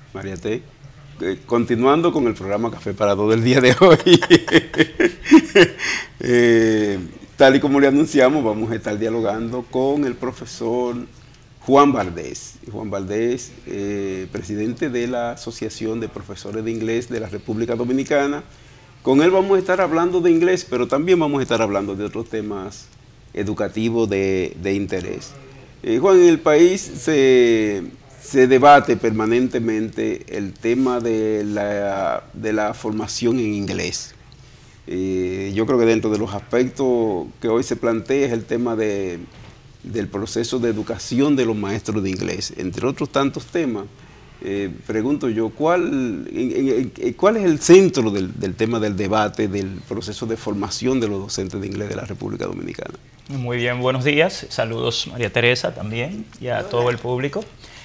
Mariate. Continuando con el programa Café para Todo del día de hoy, tal y como le anunciamos, vamos a estar dialogando con el profesor Juan Valdés. Juan Valdés, presidente de la Asociación de Profesores de Inglés de la República Dominicana. Con él vamos a estar hablando de inglés, pero también vamos a estar hablando de otros temas educativos de interés. Juan, en el país se debate permanentemente el tema de la formación en inglés. Yo creo que dentro de los aspectos que hoy se plantea es el tema del proceso de educación de los maestros de inglés, entre otros tantos temas. Pregunto yo, ¿cuál es el centro del tema del debate del proceso de formación de los docentes de inglés de la República Dominicana? Muy bien, buenos días. Saludos María Teresa también y a todo el público.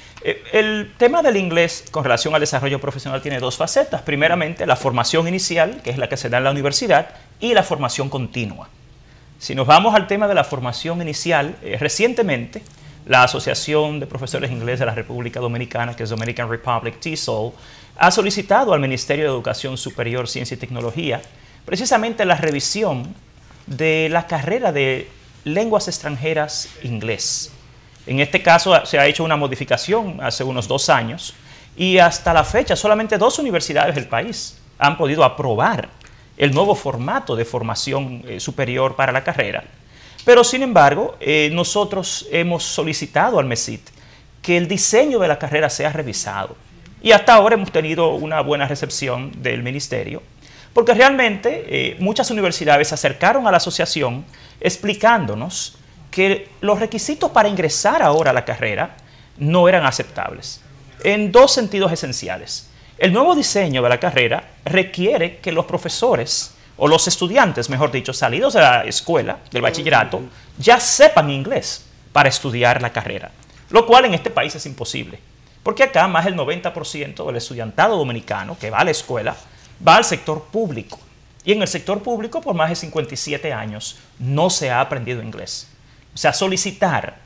El tema del inglés con relación al desarrollo profesional tiene dos facetas. Primeramente, la formación inicial, que es la que se da en la universidad, y la formación continua. Si nos vamos al tema de la formación inicial, recientemente la Asociación de Profesores de Inglés de la República Dominicana, que es Dominican Republic TESOL, ha solicitado al Ministerio de Educación Superior, Ciencia y Tecnología precisamente la revisión de la carrera de lenguas extranjeras inglés. En este caso se ha hecho una modificación hace unos 2 años y hasta la fecha solamente 2 universidades del país han podido aprobar el nuevo formato de formación superior para la carrera. Pero sin embargo, nosotros hemos solicitado al MESIT que el diseño de la carrera sea revisado. Y hasta ahora hemos tenido una buena recepción del ministerio, porque realmente muchas universidades se acercaron a la asociación explicándonos que los requisitos para ingresar ahora a la carrera no eran aceptables, en 2 sentidos esenciales. El nuevo diseño de la carrera requiere que los profesores, o los estudiantes, mejor dicho, salidos de la escuela, del bachillerato, ya sepan inglés para estudiar la carrera, lo cual en este país es imposible, porque acá más del 90% del estudiantado dominicano que va a la escuela va al sector público, y en el sector público por más de 57 años no se ha aprendido inglés. O sea, solicitar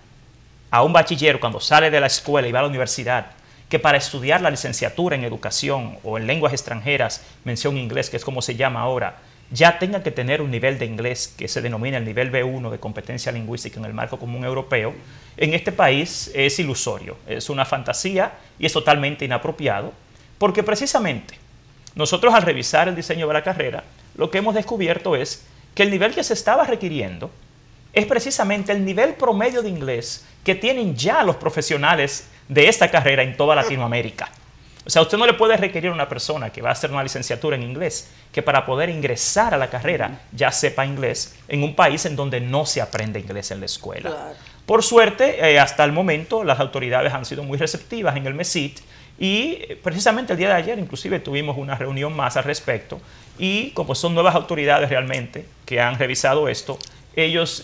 a un bachiller cuando sale de la escuela y va a la universidad que para estudiar la licenciatura en educación o en lenguas extranjeras, mención inglés, que es como se llama ahora, ya tenga que tener un nivel de inglés que se denomina el nivel B1 de competencia lingüística en el marco común europeo, en este país es ilusorio, es una fantasía y es totalmente inapropiado, porque precisamente nosotros al revisar el diseño de la carrera, lo que hemos descubierto es que el nivel que se estaba requiriendo es precisamente el nivel promedio de inglés que tienen ya los profesionales de esta carrera en toda Latinoamérica. O sea, usted no le puede requerir a una persona que va a hacer una licenciatura en inglés que para poder ingresar a la carrera ya sepa inglés en un país en donde no se aprende inglés en la escuela. Claro. Por suerte, hasta el momento las autoridades han sido muy receptivas en el MESIT y precisamente el día de ayer inclusive tuvimos una reunión más al respecto y como son nuevas autoridades realmente que han revisado esto, ellos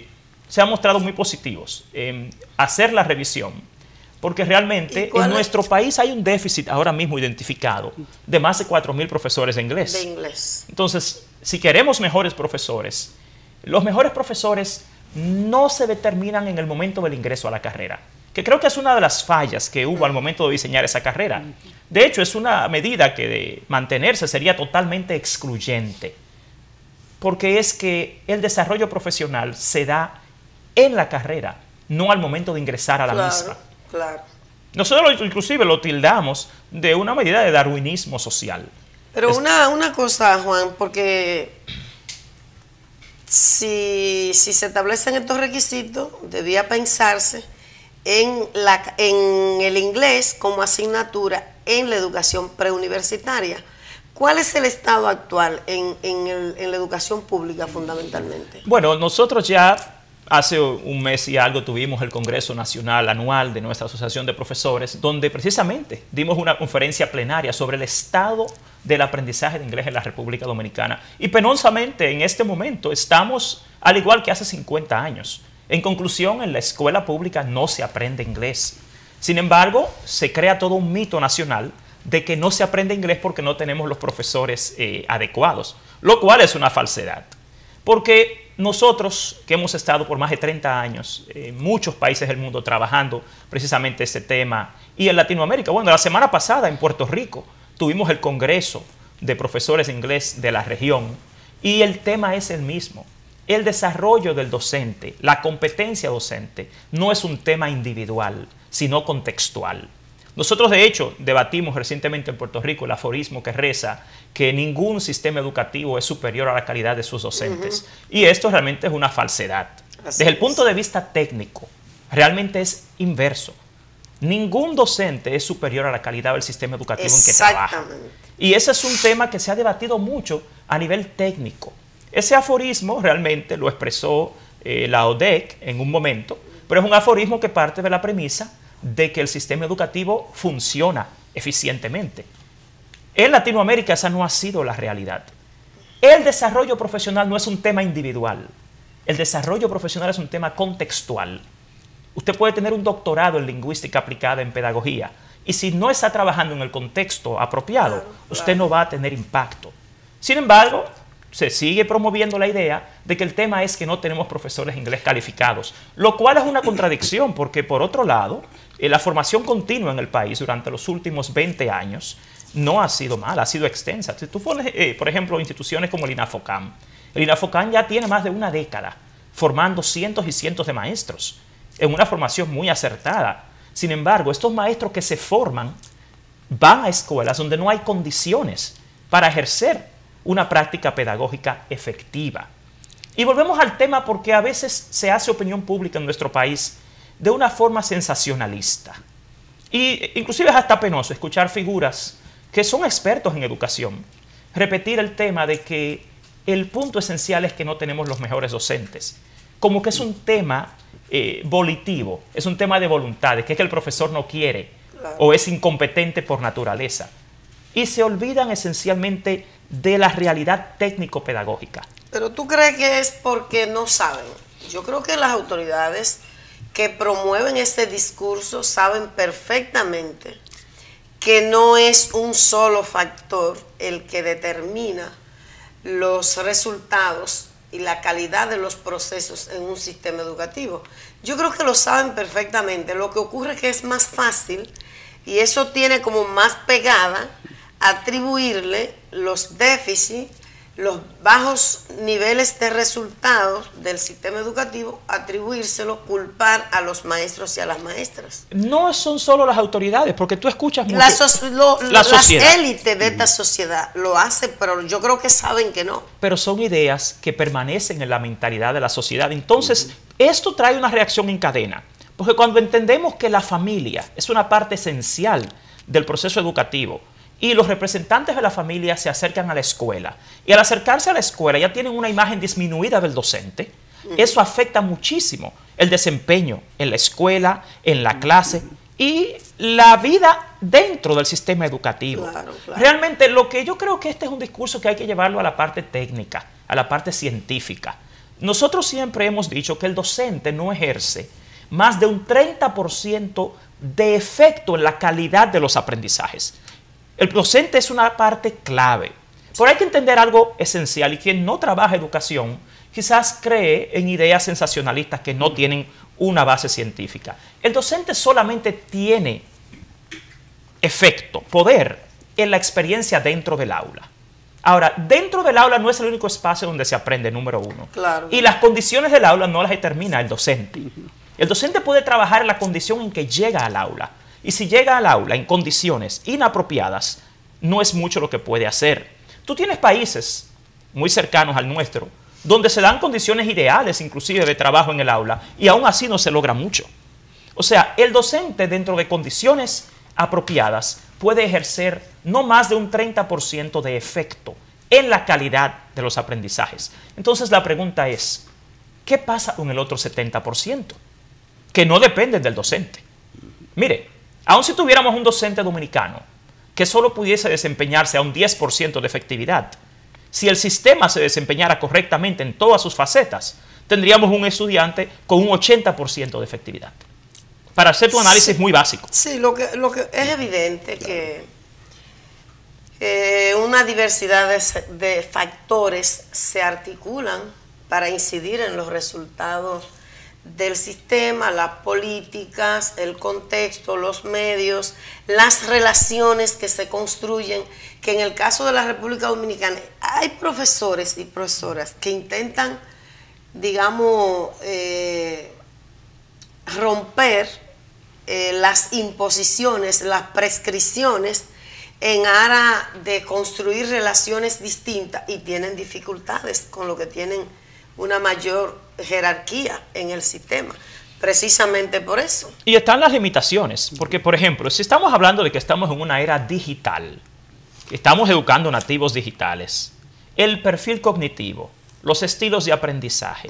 se han mostrado muy positivos en hacer la revisión, porque realmente en nuestro país hay un déficit ahora mismo identificado de más de 4.000 profesores de inglés. Entonces, si queremos mejores profesores, los mejores profesores no se determinan en el momento del ingreso a la carrera, que creo que es una de las fallas que hubo al momento de diseñar esa carrera. De hecho, es una medida que de mantenerse sería totalmente excluyente, porque es que el desarrollo profesional se da en la carrera, no al momento de ingresar a la misma. Claro. Nosotros inclusive lo tildamos de una medida de darwinismo social. Pero una cosa, Juan, porque si se establecen estos requisitos, debía pensarse en el inglés como asignatura en la educación preuniversitaria. ¿Cuál es el estado actual en la educación pública fundamentalmente? Bueno, nosotros ya hace un mes y algo tuvimos el Congreso Nacional Anual de nuestra Asociación de Profesores, donde precisamente dimos una conferencia plenaria sobre el estado del aprendizaje de inglés en la República Dominicana. Y penosamente en este momento estamos al igual que hace 50 años. En conclusión, en la escuela pública no se aprende inglés. Sin embargo, se crea todo un mito nacional de que no se aprende inglés porque no tenemos los profesores adecuados, lo cual es una falsedad. Porque nosotros que hemos estado por más de 30 años en muchos países del mundo trabajando precisamente este tema, y en Latinoamérica, bueno, la semana pasada en Puerto Rico tuvimos el Congreso de Profesores de Inglés de la región, y el tema es el mismo. El desarrollo del docente, la competencia docente, no es un tema individual, sino contextual. Nosotros, de hecho, debatimos recientemente en Puerto Rico el aforismo que reza que ningún sistema educativo es superior a la calidad de sus docentes. Y esto realmente es una falsedad. Desde el punto de vista técnico, realmente es inverso. Ningún docente es superior a la calidad del sistema educativo en que trabaja. Y ese es un tema que se ha debatido mucho a nivel técnico. Ese aforismo realmente lo expresó la ODEC en un momento, pero es un aforismo que parte de la premisa de que el sistema educativo funciona eficientemente. En Latinoamérica esa no ha sido la realidad. El desarrollo profesional no es un tema individual. El desarrollo profesional es un tema contextual. Usted puede tener un doctorado en lingüística aplicada en pedagogía y si no está trabajando en el contexto apropiado, usted no va a tener impacto. Sin embargo, se sigue promoviendo la idea de que el tema es que no tenemos profesores de inglés calificados, lo cual es una contradicción porque, por otro lado, la formación continua en el país durante los últimos 20 años no ha sido mala, ha sido extensa. Si tú pones, por ejemplo, instituciones como el INAFOCAM ya tiene más de una década formando cientos y cientos de maestros en una formación muy acertada. Sin embargo, estos maestros que se forman van a escuelas donde no hay condiciones para ejercer una práctica pedagógica efectiva. Y volvemos al tema porque a veces se hace opinión pública en nuestro país de una forma sensacionalista. Y inclusive es hasta penoso escuchar figuras que son expertos en educación repetir el tema de que el punto esencial es que no tenemos los mejores docentes. Como que es un tema volitivo, es un tema de voluntades, que es que el profesor no quiere o es incompetente por naturaleza. Y se olvidan esencialmente de la realidad técnico-pedagógica. Pero ¿tú crees que es porque no saben? Yo creo que las autoridades que promueven este discurso saben perfectamente que no es un solo factor el que determina los resultados y la calidad de los procesos en un sistema educativo. Yo creo que lo saben perfectamente. Lo que ocurre es que es más fácil, y eso tiene como más pegada, atribuirle los déficits, los bajos niveles de resultados del sistema educativo, atribuírselo, culpar a los maestros y a las maestras. No son solo las autoridades, porque tú escuchas mucho. Las élites de esta sociedad lo hacen, pero yo creo que saben que no. Pero son ideas que permanecen en la mentalidad de la sociedad. Entonces, esto trae una reacción en cadena, porque cuando entendemos que la familia es una parte esencial del proceso educativo, y los representantes de la familia se acercan a la escuela. Y al acercarse a la escuela ya tienen una imagen disminuida del docente. Eso afecta muchísimo el desempeño en la escuela, en la clase y la vida dentro del sistema educativo. Claro. Realmente lo que yo creo que este es un discurso que hay que llevarlo a la parte técnica, a la parte científica. Nosotros siempre hemos dicho que el docente no ejerce más de un 30% de efecto en la calidad de los aprendizajes. El docente es una parte clave, pero hay que entender algo esencial y quien no trabaja educación quizás cree en ideas sensacionalistas que no tienen una base científica. El docente solamente tiene efecto, poder en la experiencia dentro del aula. Ahora, dentro del aula no es el único espacio donde se aprende, número uno. Claro. Y las condiciones del aula no las determina el docente. El docente puede trabajar en la condición en que llega al aula. Y si llega al aula en condiciones inapropiadas, no es mucho lo que puede hacer. Tú tienes países muy cercanos al nuestro, donde se dan condiciones ideales inclusive de trabajo en el aula, y aún así no se logra mucho. O sea, el docente dentro de condiciones apropiadas puede ejercer no más de un 30% de efecto en la calidad de los aprendizajes. Entonces la pregunta es, ¿qué pasa con el otro 70%? Que no depende del docente. Mire, aun si tuviéramos un docente dominicano que solo pudiese desempeñarse a un 10% de efectividad, si el sistema se desempeñara correctamente en todas sus facetas, tendríamos un estudiante con un 80% de efectividad. Para hacer tu análisis muy básico. Sí, lo que es evidente que una diversidad de factores se articulan para incidir en los resultados del sistema, las políticas, el contexto, los medios, las relaciones que se construyen, que en el caso de la República Dominicana hay profesores y profesoras que intentan, digamos, romper las imposiciones, las prescripciones en aras de construir relaciones distintas y tienen dificultades con lo que tienen una mayor jerarquía en el sistema, precisamente por eso. Y están las limitaciones, porque por ejemplo, si estamos hablando de que estamos en una era digital, estamos educando nativos digitales, el perfil cognitivo, los estilos de aprendizaje,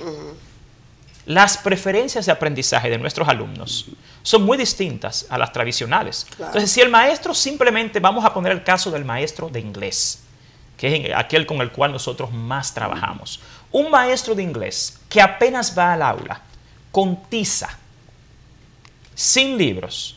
las preferencias de aprendizaje de nuestros alumnos son muy distintas a las tradicionales. Claro. Entonces, si el maestro simplemente, vamos a poner el caso del maestro de inglés, que es aquel con el cual nosotros más trabajamos. Un maestro de inglés que apenas va al aula con tiza, sin libros,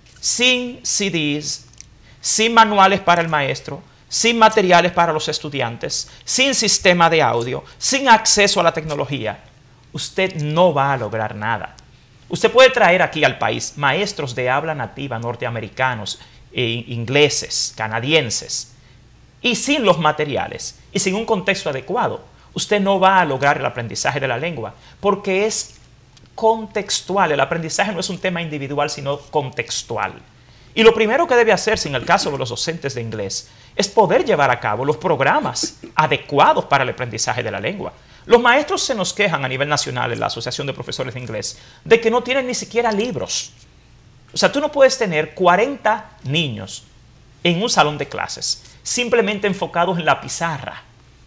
sin CDs, sin manuales para el maestro, sin materiales para los estudiantes, sin sistema de audio, sin acceso a la tecnología, usted no va a lograr nada. Usted puede traer aquí al país maestros de habla nativa norteamericanos, ingleses, canadienses, y sin los materiales y sin un contexto adecuado, usted no va a lograr el aprendizaje de la lengua, porque es contextual. El aprendizaje no es un tema individual, sino contextual. Y lo primero que debe hacerse en el caso de los docentes de inglés es poder llevar a cabo los programas adecuados para el aprendizaje de la lengua. Los maestros se nos quejan a nivel nacional en la Asociación de Profesores de Inglés de que no tienen ni siquiera libros. O sea, tú no puedes tener 40 niños en un salón de clases simplemente enfocados en la pizarra,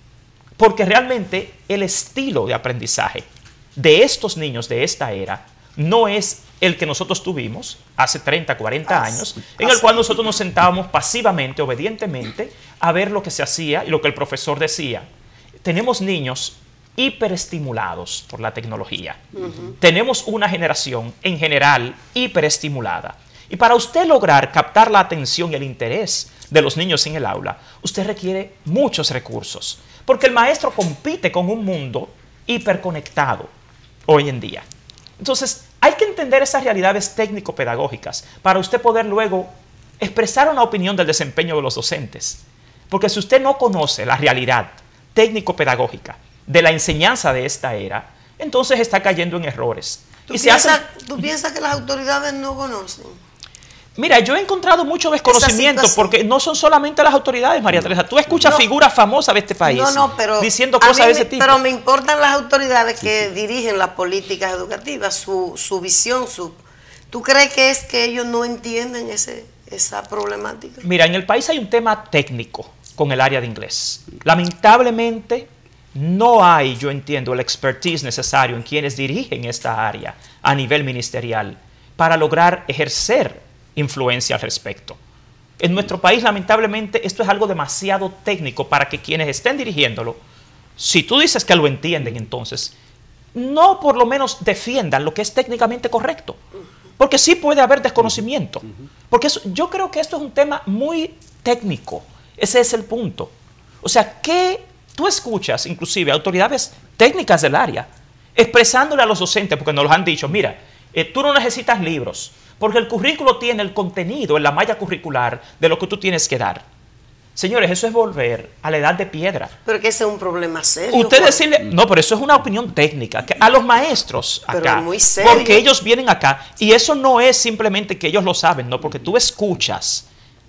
porque realmente el estilo de aprendizaje de estos niños de esta era no es el que nosotros tuvimos hace 30, 40 años, en el cual nosotros nos sentábamos pasivamente, obedientemente, a ver lo que se hacía y lo que el profesor decía. Tenemos niños hiperestimulados por la tecnología. Tenemos una generación en general hiperestimulada. Y para usted lograr captar la atención y el interés de los niños en el aula, usted requiere muchos recursos, porque el maestro compite con un mundo hiperconectado hoy en día. Entonces, hay que entender esas realidades técnico-pedagógicas para usted poder luego expresar una opinión del desempeño de los docentes. Porque si usted no conoce la realidad técnico-pedagógica de la enseñanza de esta era, entonces está cayendo en errores. ¿Tú piensas que las autoridades no conocen? Mira, yo he encontrado mucho desconocimiento porque no son solamente las autoridades, María Teresa. Tú escuchas figuras famosas de este país diciendo cosas de ese tipo. Pero me importan las autoridades que dirigen las políticas educativas, su visión. ¿Tú crees que es que ellos no entienden esa problemática? Mira, en el país hay un tema técnico con el área de inglés. Lamentablemente no hay, yo entiendo, el expertise necesario en quienes dirigen esta área a nivel ministerial para lograr ejercer influencia al respecto. En nuestro país, lamentablemente, esto es algo demasiado técnico para que quienes estén dirigiéndolo, si tú dices que lo entienden, entonces, no por lo menos defiendan lo que es técnicamente correcto. Porque sí puede haber desconocimiento. Porque yo creo que esto es un tema muy técnico. Ese es el punto. O sea, que tú escuchas, inclusive, autoridades técnicas del área, expresándole a los docentes, porque nos lo han dicho, mira, tú no necesitas libros, porque el currículo tiene el contenido en la malla curricular de lo que tú tienes que dar. Señores, eso es volver a la edad de piedra. Pero que ese es un problema serio. Usted decirle, no, pero eso es una opinión técnica. Que a los maestros acá, pero es muy serio, porque ellos vienen acá, y eso no es simplemente que ellos lo saben, no, porque tú escuchas,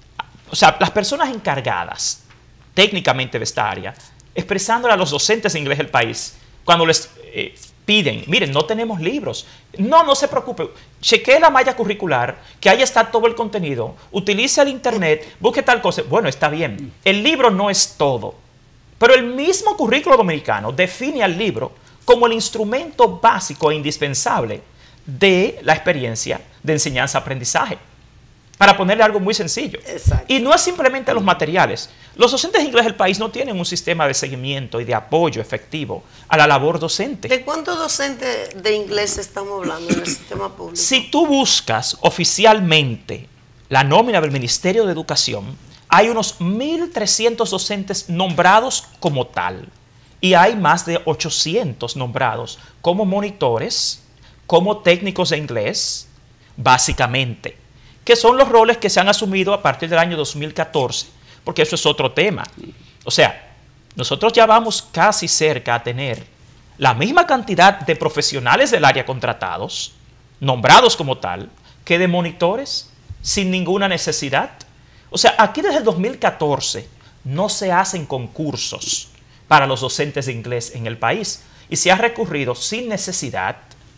o sea, las personas encargadas técnicamente de esta área, expresándole a los docentes de inglés del país, cuando les piden, miren, no tenemos libros. No se preocupe, chequee la malla curricular, que ahí está todo el contenido, utilice el internet, busque tal cosa. Bueno, está bien, el libro no es todo, pero el mismo currículo dominicano define al libro como el instrumento básico e indispensable de la experiencia de enseñanza-aprendizaje. Para ponerle algo muy sencillo. Exacto. Y no es simplemente los materiales. Los docentes de inglés del país no tienen un sistema de seguimiento y de apoyo efectivo a la labor docente. ¿De cuántos docentes de inglés estamos hablando en el sistema público? Si tú buscas oficialmente la nómina del Ministerio de Educación, hay unos 1.300 docentes nombrados como tal. y hay más de 800 nombrados como monitores, como técnicos de inglés, básicamente, que son los roles que se han asumido a partir del año 2014, porque eso es otro tema. O sea, nosotros ya vamos casi cerca a tener la misma cantidad de profesionales del área contratados, nombrados como tal, que de monitores, sin ninguna necesidad. O sea, aquí desde el 2014 no se hacen concursos para los docentes de inglés en el país y se ha recurrido sin necesidad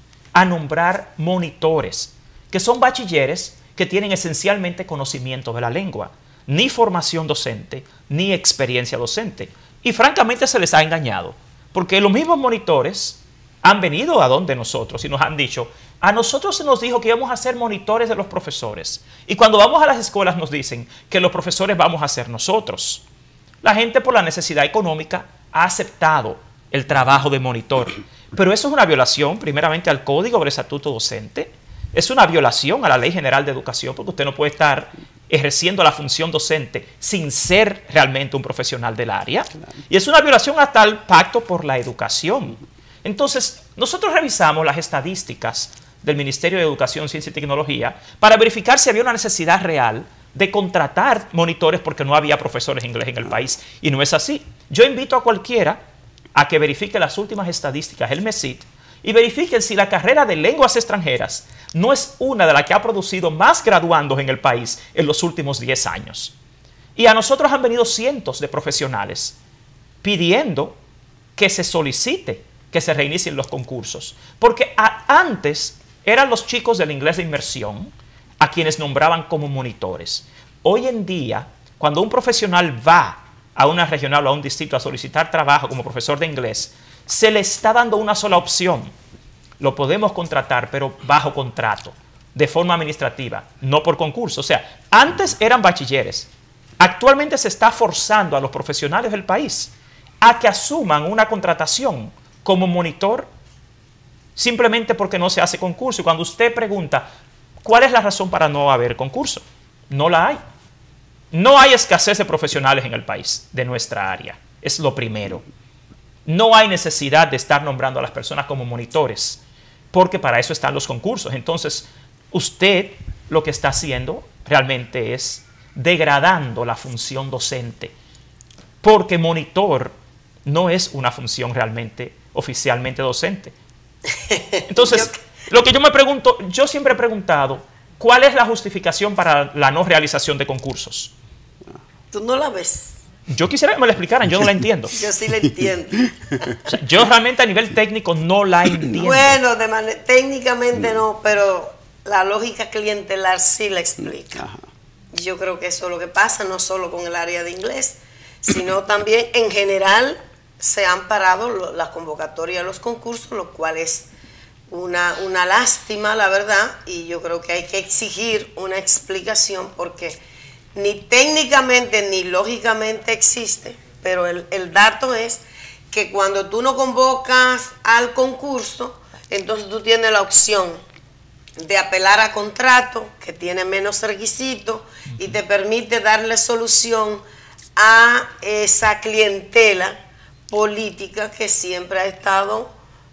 a nombrar monitores, que son bachilleres que tienen esencialmente conocimiento de la lengua, ni formación docente, ni experiencia docente. Y francamente se les ha engañado, porque los mismos monitores han venido a donde nosotros y nos han dicho, a nosotros se nos dijo que íbamos a ser monitores de los profesores. Y cuando vamos a las escuelas nos dicen que los profesores vamos a ser nosotros. La gente por la necesidad económica ha aceptado el trabajo de monitor. Pero eso es una violación primeramente al Código del Estatuto Docente. Es una violación a la Ley General de Educación porque usted no puede estar ejerciendo la función docente sin ser realmente un profesional del área. Y es una violación hasta el Pacto por la Educación. Entonces, nosotros revisamos las estadísticas del Ministerio de Educación, Ciencia y Tecnología para verificar si había una necesidad real de contratar monitores porque no había profesores de inglés en el país. Y no es así. Yo invito a cualquiera a que verifique las últimas estadísticas del MESIT y verifiquen si la carrera de lenguas extranjeras no es una de las que ha producido más graduandos en el país en los últimos 10 años. Y a nosotros han venido cientos de profesionales pidiendo que se solicite que se reinicien los concursos. Porque antes eran los chicos del inglés de inmersión a quienes nombraban como monitores. Hoy en día, cuando un profesional va a una regional o a un distrito a solicitar trabajo como profesor de inglés, se le está dando una sola opción. Lo podemos contratar, pero bajo contrato, de forma administrativa, no por concurso. O sea, antes eran bachilleres. Actualmente se está forzando a los profesionales del país a que asuman una contratación como monitor simplemente porque no se hace concurso. Y cuando usted pregunta, ¿cuál es la razón para no haber concurso? No la hay. No hay escasez de profesionales en el país, de nuestra área. Es lo primero. No hay necesidad de estar nombrando a las personas como monitores, porque para eso están los concursos. Entonces, usted lo que está haciendo realmente es degradando la función docente, porque monitor no es una función realmente oficialmente docente. Entonces, lo que yo me pregunto, yo siempre he preguntado, ¿cuál es la justificación para la no realización de concursos? Tú no la ves. Yo quisiera que me la explicaran, yo no la entiendo. Yo sí la entiendo. O sea, yo realmente a nivel técnico no la entiendo. Bueno, técnicamente no, pero la lógica clientelar sí la explica. Yo creo que eso es lo que pasa, no solo con el área de inglés, sino también en general se han parado las convocatorias a los concursos, lo cual es una lástima, la verdad, y yo creo que hay que exigir una explicación porque ni técnicamente ni lógicamente existe, pero el dato es que cuando tú no convocas al concurso, entonces tú tienes la opción de apelar a contrato, que tiene menos requisitos y te permite darle solución a esa clientela política que siempre ha estado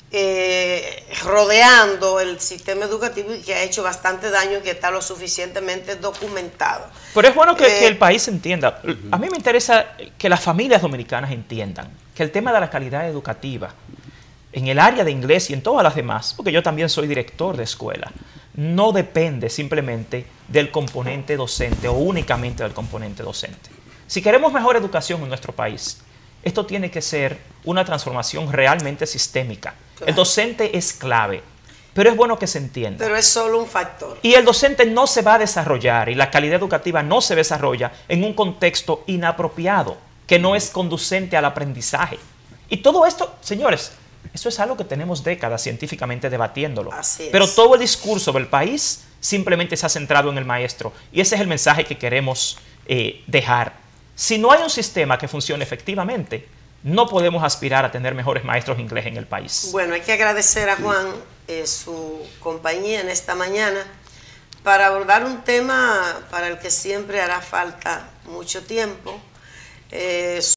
rodeando el sistema educativo y que ha hecho bastante daño y que está lo suficientemente documentado. Pero es bueno que el país entienda. A mí me interesa que las familias dominicanas entiendan que el tema de la calidad educativa en el área de inglés y en todas las demás, porque yo también soy director de escuela, no depende simplemente del componente docente o únicamente del componente docente. Si queremos mejor educación en nuestro país, esto tiene que ser una transformación realmente sistémica. Claro. El docente es clave, pero es bueno que se entienda. Pero es solo un factor. Y el docente no se va a desarrollar y la calidad educativa no se desarrolla en un contexto inapropiado, que no es conducente al aprendizaje. Y todo esto, señores, eso es algo que tenemos décadas científicamente debatiéndolo. Así es. Pero todo el discurso del país simplemente se ha centrado en el maestro. Y ese es el mensaje que queremos dejar. Si no hay un sistema que funcione efectivamente, no podemos aspirar a tener mejores maestros de inglés en el país. Bueno, hay que agradecer a Juan su compañía en esta mañana para abordar un tema para el que siempre hará falta mucho tiempo.